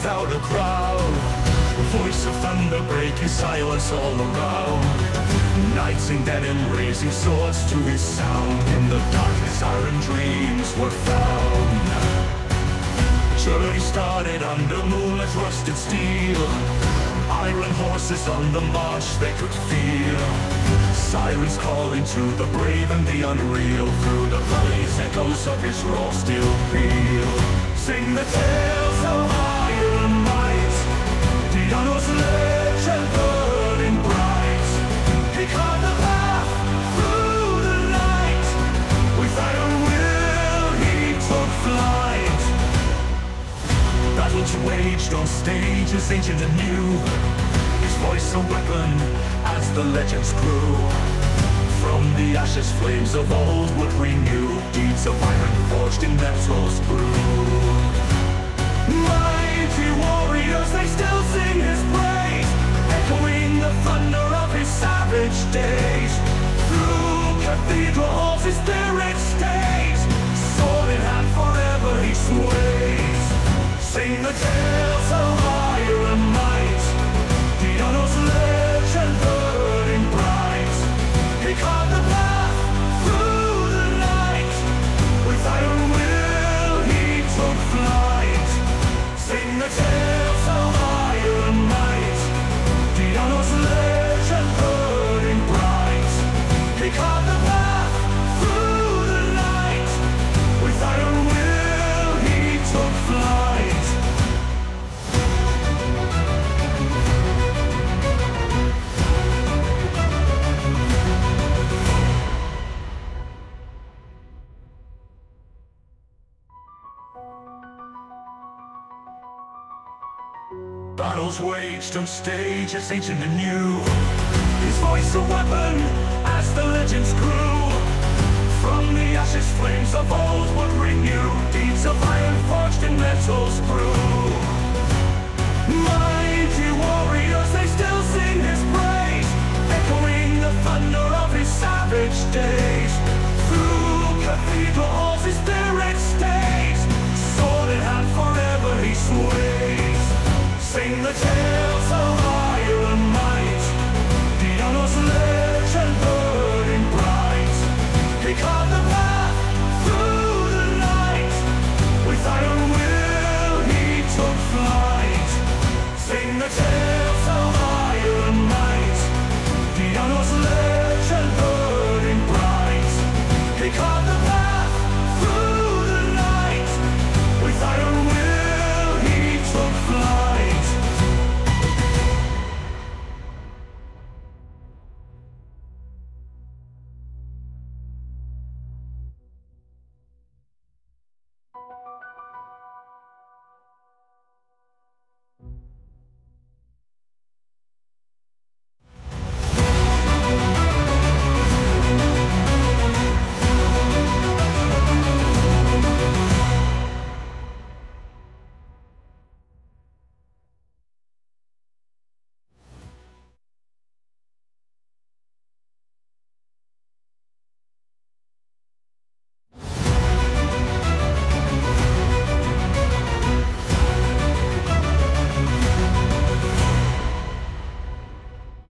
without a crowd. Voice of thunder breaking silence all around. Knights in denim raising swords to his sound. In the darkness iron dreams were found. Journey started under moonlit rusted steel. Iron horses on the march they could feel. Sirens calling to the brave and the unreal. Through the valleys echoes of his raw steel peal. Sing the tales of Iron Might, Dianno's legend burning bright. He carved the path through the night. With iron will he took flight. Battles waged on stages ancient and new. His voice a weapon as the legends grew. From the ashes flames of old would renew. Deeds of iron forged in metals brew. Mighty warriors, they still sing his praise, echoing the thunder of his savage days. Through cathedral halls his spirit stays, sword in hand forever he sways. Sing the tales of Iron Might, Dianno's legend burning bright. He carved the path through the night. With iron will he took flight. Sing the tales of Iron Might, Dianno's legend burning bright. He carved the path through the night. With iron will he took flight. Battles waged on stages ancient and new. His voice a weapon as the legends grew. From the ashes flames of old would renew. Deeds of iron forged in metals brew. Mighty warriors, they still sing his praise, echoing the thunder of his savage days. Through cathedral halls his spirit stays, sword in hand forever he sways. Sing the tales